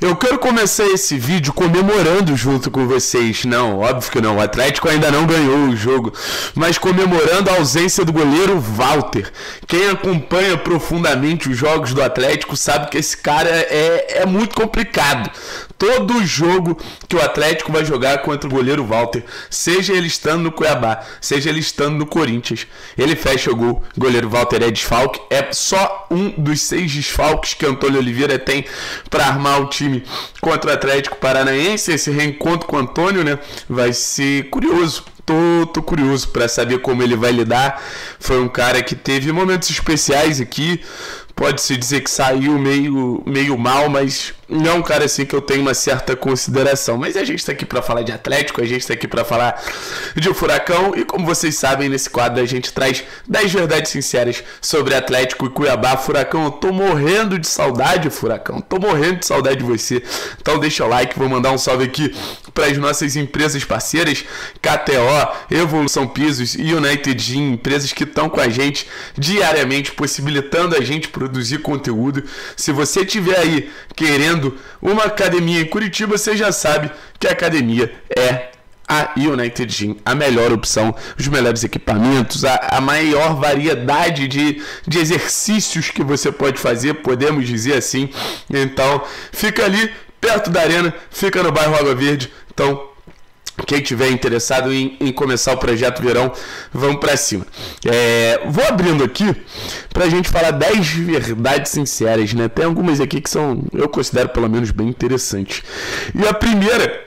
Eu quero começar esse vídeo comemorando junto com vocês. Não, óbvio que não. O Atlético ainda não ganhou o jogo. Mas comemorando a ausência do goleiro Walter. Quem acompanha profundamente os jogos do Atlético sabe que esse cara é muito complicado. Todo jogo que o Atlético vai jogar contra o goleiro Walter, seja ele estando no Cuiabá, seja ele estando no Corinthians, ele fecha o gol. O goleiro Walter é desfalque. É só um dos 6 desfalques que Antônio Oliveira tem para armar o time contra o Atlético Paranaense. Esse reencontro com o Antônio, né, vai ser curioso. Tô curioso para saber como ele vai lidar. Foi um cara que teve momentos especiais aqui. Pode-se dizer que saiu meio mal, mas não é um cara assim que eu tenho uma certa consideração. Mas a gente está aqui para falar de Atlético, a gente está aqui para falar de Furacão. E como vocês sabem, nesse quadro a gente traz 10 verdades sinceras sobre Atlético e Cuiabá. Furacão, eu tô morrendo de saudade, Furacão. Tô morrendo de saudade de você. Então deixa o like, vou mandar um salve aqui para as nossas empresas parceiras, KTO, Evolução Pisos e United Gym, empresas que estão com a gente diariamente, possibilitando a gente produzir conteúdo. Se você estiver aí querendo uma academia em Curitiba, você já sabe que a academia é a United Gym, a melhor opção, os melhores equipamentos, a maior variedade de exercícios que você pode fazer, podemos dizer assim. Então, fica ali perto da arena, fica no bairro Água Verde. Então, quem tiver interessado em começar o projeto Verão, vamos para cima. Vou abrindo aqui para a gente falar 10 verdades sinceras, né? Tem algumas aqui que são, eu considero pelo menos bem interessantes. E a primeira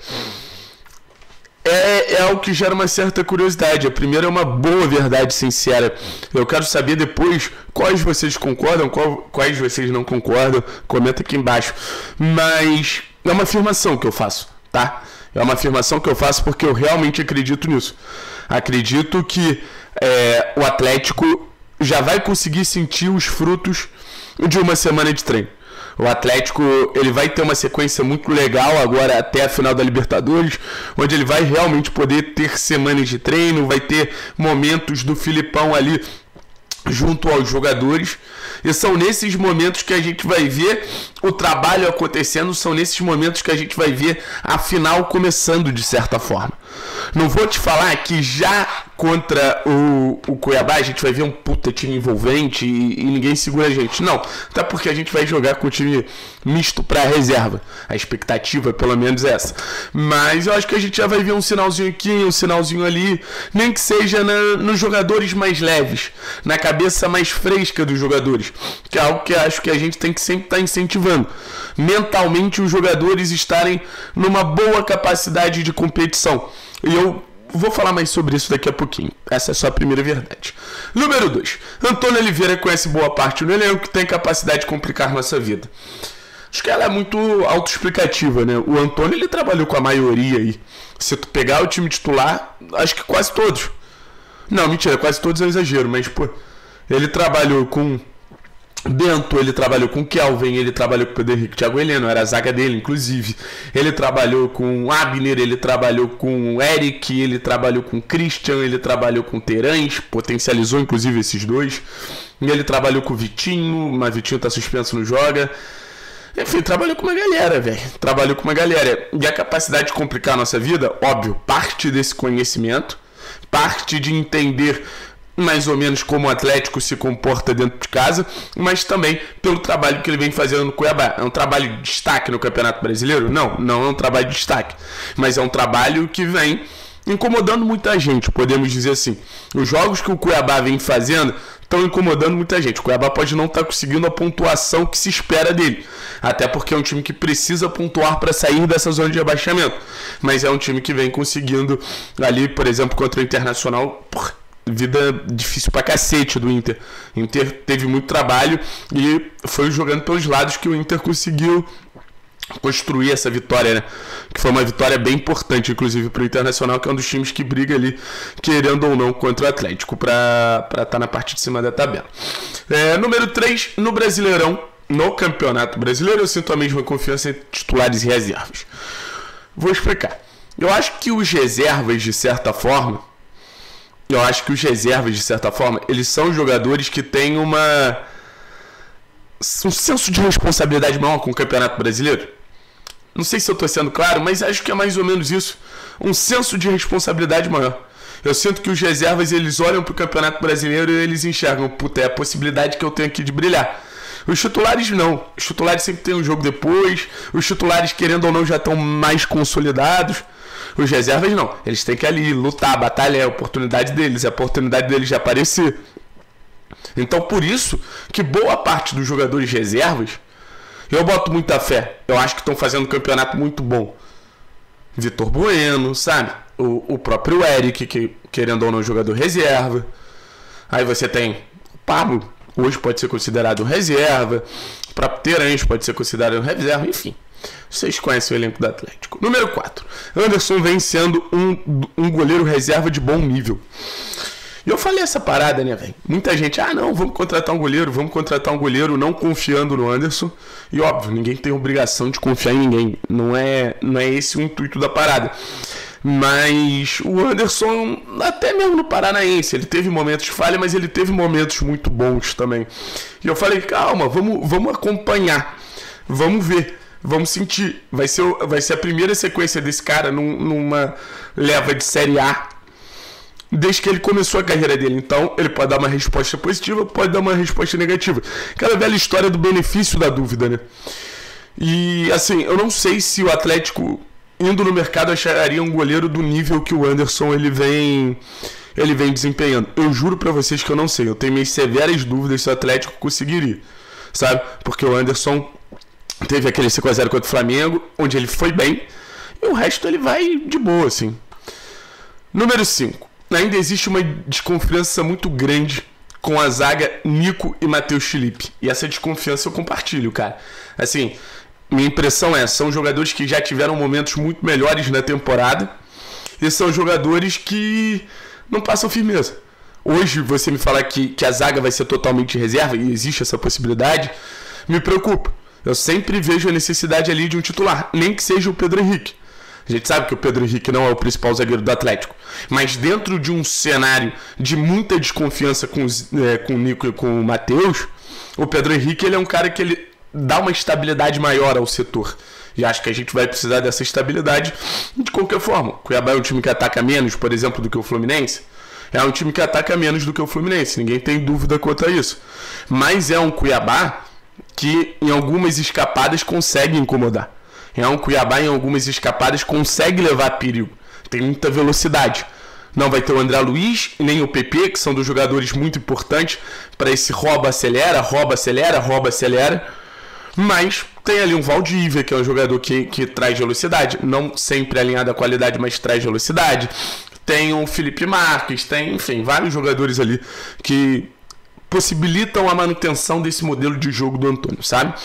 é algo que gera uma certa curiosidade. A primeira é uma boa verdade sincera. Eu quero saber depois quais vocês concordam, quais vocês não concordam. Comenta aqui embaixo. Mas é uma afirmação que eu faço, tá? É uma afirmação que eu faço porque eu realmente acredito nisso. Acredito que o Atlético já vai conseguir sentir os frutos de uma semana de treino. O Atlético ele vai ter uma sequência muito legal agora até a final da Libertadores, onde ele vai realmente poder ter semanas de treino, vai ter momentos do Filipão ali junto aos jogadores, e são nesses momentos que a gente vai ver o trabalho acontecendo, são nesses momentos que a gente vai ver a final começando de certa forma. Não vou te falar que já contra o Cuiabá a gente vai ver um puta time envolvente e ninguém segura a gente. Não, até porque a gente vai jogar com o time misto para reserva. A expectativa pelo menos é essa. Mas eu acho que a gente já vai ver um sinalzinho aqui, um sinalzinho ali, nem que seja nos jogadores mais leves, na cabeça mais fresca dos jogadores, que é algo que eu acho que a gente tem que sempre estar incentivando. Mentalmente os jogadores estarem numa boa capacidade de competição. E eu vou falar mais sobre isso daqui a pouquinho. Essa é só a primeira verdade. Número 2. Antônio Oliveira conhece boa parte do elenco que tem capacidade de complicar nossa vida. Acho que ela é muito autoexplicativa, né? O Antônio ele trabalhou com a maioria aí. Se tu pegar o time titular, acho que quase todos. Não, mentira, quase todos é um exagero, mas pô, ele trabalhou com Bento, ele trabalhou com Kelvin, ele trabalhou com Pedro Henrique, Thiago Heleno, era a zaga dele, inclusive. Ele trabalhou com Abner, ele trabalhou com Eric, ele trabalhou com Christian, ele trabalhou com Terãs, potencializou inclusive esses dois. E ele trabalhou com o Vitinho, mas Vitinho tá suspenso, não joga. Enfim, trabalhou com uma galera, velho. Trabalhou com uma galera. E a capacidade de complicar a nossa vida, óbvio, parte desse conhecimento, parte de entender mais ou menos como o Atlético se comporta dentro de casa, mas também pelo trabalho que ele vem fazendo no Cuiabá. É um trabalho de destaque no Campeonato Brasileiro? Não é um trabalho de destaque, mas é um trabalho que vem incomodando muita gente, podemos dizer assim. Os jogos que o Cuiabá vem fazendo estão incomodando muita gente. O Cuiabá pode não estar conseguindo a pontuação que se espera dele, até porque é um time que precisa pontuar para sair dessa zona de rebaixamento, mas é um time que vem conseguindo ali, por exemplo, contra o Internacional. Vida difícil pra cacete do Inter. O Inter teve muito trabalho e foi jogando pelos lados que o Inter conseguiu construir essa vitória, né? Que foi uma vitória bem importante, inclusive pro Internacional, que é um dos times que briga ali, querendo ou não, contra o Atlético pra estar na parte de cima da tabela. Número 3, no Brasileirão, no Campeonato Brasileiro, eu sinto a mesma confiança entre titulares e reservas. Vou explicar. Eu acho que os reservas, de certa forma, eles são jogadores que têm um senso de responsabilidade maior com o Campeonato Brasileiro. não sei se eu tô sendo claro, mas acho que é mais ou menos isso, um senso de responsabilidade maior. Eu sinto que os reservas, eles olham pro Campeonato Brasileiro e eles enxergam, puta, é a possibilidade que eu tenho aqui de brilhar. Os titulares não. Os titulares sempre tem um jogo depois. Os titulares, querendo ou não, já estão mais consolidados. Os reservas não. Eles têm que ali lutar, batalhar, é a oportunidade deles. É a oportunidade deles de aparecer. Então, por isso que boa parte dos jogadores reservas, eu boto muita fé. Eu acho que estão fazendo um campeonato muito bom. Vitor Bueno, sabe? O próprio Eric, que querendo ou não, jogador reserva. Aí você tem o Pablo, hoje pode ser considerado reserva. O próprio Terãs pode ser considerado reserva. Enfim, vocês conhecem o elenco do Atlético. Número 4. Anderson vem sendo um goleiro reserva de bom nível. E eu falei essa parada, né, velho? Muita gente, não, vamos contratar um goleiro, não confiando no Anderson. E óbvio, ninguém tem obrigação de confiar em ninguém. Não é esse o intuito da parada. Mas o Anderson, até mesmo no Paranaense, ele teve momentos de falha, mas ele teve momentos muito bons também. E eu falei, calma, vamos acompanhar, vamos ver, vamos sentir. Vai ser a primeira sequência desse cara numa leva de Série A desde que ele começou a carreira dele. Então, ele pode dar uma resposta positiva, pode dar uma resposta negativa. Aquela velha história do benefício da dúvida, né? E, assim, eu não sei se o Atlético, indo no mercado, acharia um goleiro do nível que o Anderson ele vem desempenhando. Eu juro pra vocês que eu não sei. Eu tenho minhas severas dúvidas se o Atlético conseguiria, sabe? Porque o Anderson teve aquele 5x0 contra o Flamengo, onde ele foi bem, e o resto ele vai de boa, assim. Número 5. Ainda existe uma desconfiança muito grande com a zaga Nico e Matheus Felipe. E essa desconfiança eu compartilho, cara. Assim, minha impressão são jogadores que já tiveram momentos muito melhores na temporada e são jogadores que não passam firmeza. Hoje, você me falar que a zaga vai ser totalmente reserva, e existe essa possibilidade, me preocupa. Eu sempre vejo a necessidade ali de um titular, nem que seja o Pedro Henrique. A gente sabe que o Pedro Henrique não é o principal zagueiro do Atlético, mas dentro de um cenário de muita desconfiança com o Nico e com o Matheus, o Pedro Henrique ele é um cara que ele dá uma estabilidade maior ao setor. E acho que a gente vai precisar dessa estabilidade de qualquer forma. O Cuiabá é um time que ataca menos, por exemplo, do que o Fluminense. É um time que ataca menos do que o Fluminense, ninguém tem dúvida quanto a isso. Mas é um Cuiabá que em algumas escapadas consegue incomodar. É um Cuiabá em algumas escapadas consegue levar perigo. Tem muita velocidade. Não vai ter o André Luiz nem o PP, que são dos jogadores muito importantes para esse rouba-acelera, rouba-acelera, rouba-acelera. Mas tem ali um Valdívia, que é um jogador que traz velocidade. Não sempre alinhado à qualidade, mas traz velocidade. Tem o Felipe Marques, tem, enfim, vários jogadores ali que possibilitam a manutenção desse modelo de jogo do Antônio, sabe?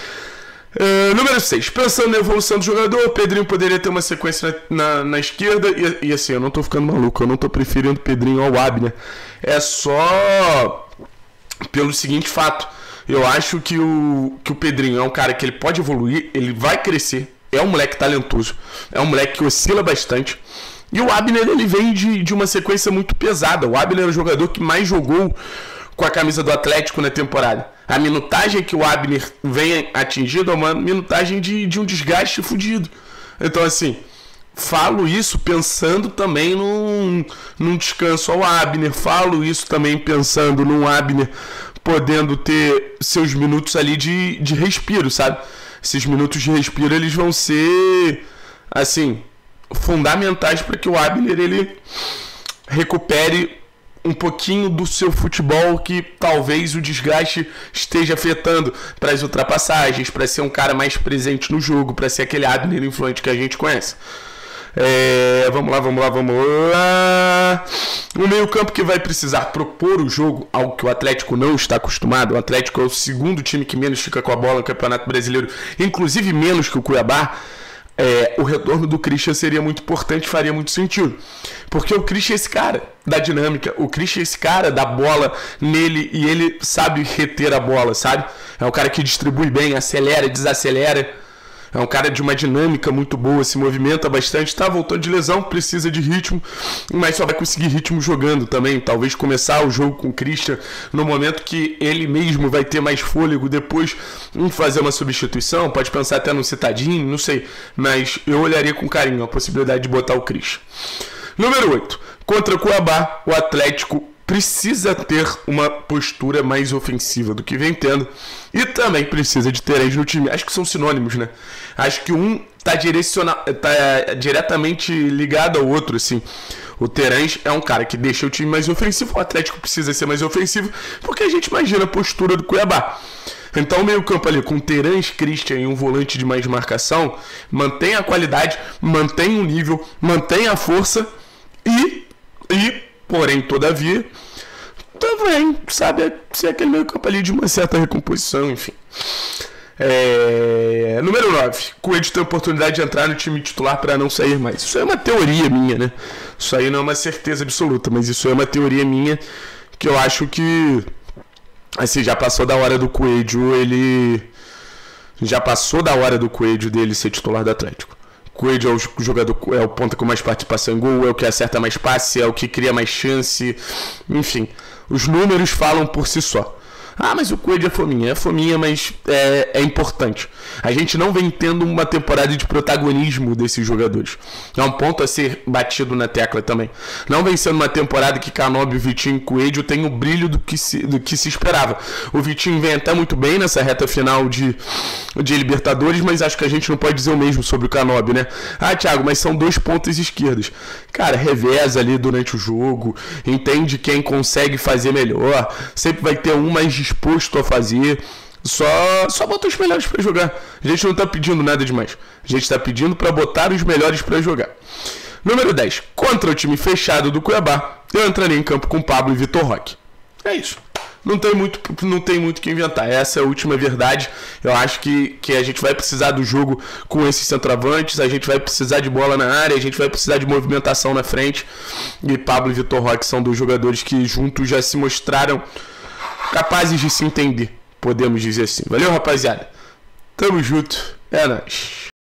Número 6. Pensando na evolução do jogador, o Pedrinho poderia ter uma sequência na esquerda. E assim, eu não tô ficando maluco, eu não tô preferindo o Pedrinho ao Abner. É só pelo seguinte fato. Eu acho que o Pedrinho é um cara que ele pode evoluir, ele vai crescer. É um moleque talentoso, é um moleque que oscila bastante. E o Abner, ele vem de uma sequência muito pesada. O Abner é o jogador que mais jogou com a camisa do Atlético na temporada. A minutagem que o Abner vem atingindo é uma minutagem de um desgaste fudido. Então, assim, falo isso pensando também num descanso ao Abner. Falo isso também pensando num Abner podendo ter seus minutos ali de respiro, sabe? Esses minutos de respiro, eles vão ser, assim, fundamentais para que o Abner, ele recupere um pouquinho do seu futebol que talvez o desgaste esteja afetando para as ultrapassagens, para ser um cara mais presente no jogo, para ser aquele Abner influente que a gente conhece. Vamos lá. O meio-campo que vai precisar propor o jogo, algo que o Atlético não está acostumado. O Atlético é o segundo time que menos fica com a bola no Campeonato Brasileiro, inclusive menos que o Cuiabá. O retorno do Christian seria muito importante, faria muito sentido. Porque o Christian é esse cara da dinâmica, o Christian é esse cara da bola nele e ele sabe reter a bola, sabe? É um cara que distribui bem, acelera, desacelera. É um cara de uma dinâmica muito boa, se movimenta bastante, está voltando de lesão, precisa de ritmo, mas só vai conseguir ritmo jogando também. Talvez começar o jogo com o Christian no momento que ele mesmo vai ter mais fôlego, depois fazer uma substituição, pode pensar até no Citadinho, não sei, mas eu olharia com carinho a possibilidade de botar o Christian. Número 8. Contra o Cuiabá, o Atlético precisa ter uma postura mais ofensiva do que vem tendo e também precisa de Terãs no time. Acho que são sinônimos, né? Acho que um tá diretamente ligado ao outro, assim. O Terãs é um cara que deixa o time mais ofensivo, o Atlético precisa ser mais ofensivo, porque a gente imagina a postura do Cuiabá. Então o meio campo ali com Terãs, Christian e um volante de mais marcação mantém a qualidade, mantém o nível, mantém a força e porém, todavia, também, sabe, ser aquele meio campo ali de uma certa recomposição, enfim. Número 9. Coelho tem a oportunidade de entrar no time titular para não sair mais. Isso é uma teoria minha, né? Isso aí não é uma certeza absoluta, mas isso é uma teoria minha que eu acho que, assim, já passou da hora do Coelho, já passou da hora do Coelho dele ser titular do Atlético. Coelho é o jogador, é o ponta com mais participação em gol, é o que acerta mais passe, é o que cria mais chance, enfim, os números falam por si só. Ah, mas o Coelho é fominha, mas é importante. A gente não vem tendo uma temporada de protagonismo desses jogadores. É um ponto a ser batido na tecla também. Não vem sendo uma temporada que Canóbio, Vitinho e Coelho tem o brilho do que se esperava. O Vitinho vem até muito bem nessa reta final de Libertadores, mas acho que a gente não pode dizer o mesmo sobre o Canóbio, né? Ah, Thiago, mas são 2 pontas esquerdas. Cara, reveza ali durante o jogo, entende quem consegue fazer melhor, sempre vai ter um mais disposto a fazer, só bota os melhores para jogar. A gente não tá pedindo nada demais, a gente tá pedindo para botar os melhores para jogar. Número 10, contra o time fechado do Cuiabá, eu entraria em campo com Pablo e Vitor Roque. É isso. Não tem muito que inventar. Essa é a última verdade. Eu acho que a gente vai precisar do jogo com esses centroavantes, a gente vai precisar de bola na área, a gente vai precisar de movimentação na frente. E Pablo e Vitor Roque são 2 jogadores que juntos já se mostraram capazes de se entender, podemos dizer assim. Valeu, rapaziada. Tamo junto. É nóis.